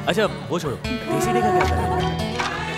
अच्छा वो छोड़ो, देसी डे का क्या कर रहे हो?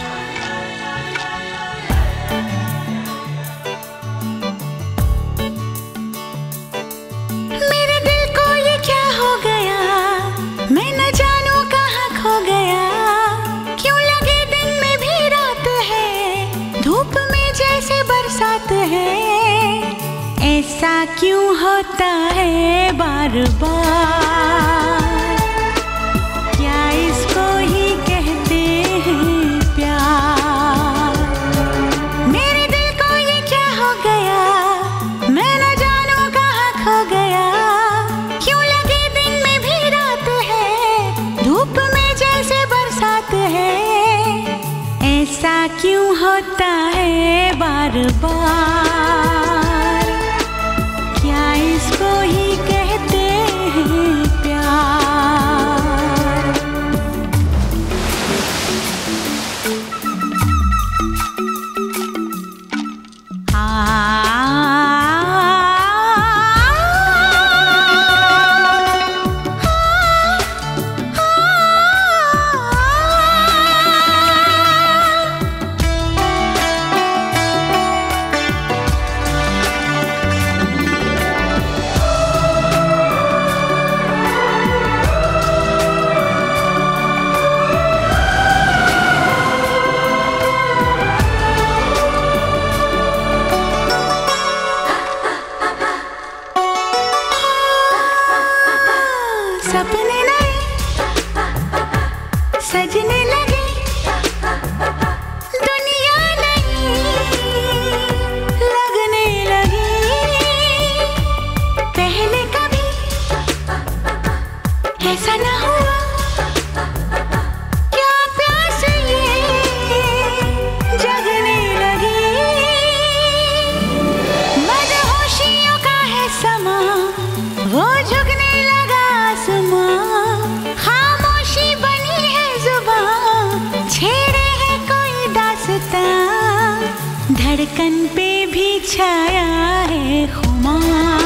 मेरे दिल को ये क्या हो गया, मैं न जानू कहाँ खो गया। क्यों लगे दिन में भी रात है, धूप में जैसे बरसात है। ऐसा क्यों होता है बार बार, क्या इसको ही कहते हैं प्यार। मेरे दिल को ये क्या हो गया, मैं न जानू कहाँ खो गया। क्यों लगे दिन में भी रात है, धूप में जैसे बरसात है। ऐसा क्यों होता है बार बार, क्या इसको ही कहते हैं प्यार। सपने नए सजने लगे, दुनिया नई लगने लगी। पहले कभी ऐसा ना हुआ, क्या प्यास ये जगने लगी। मदहोशियों का है समा, वो झुकने लगा आसमां। खामोशी बनी है जुबां, छेड़े है कोई दास्तां। धड़कन पे भी छाया है खुमार।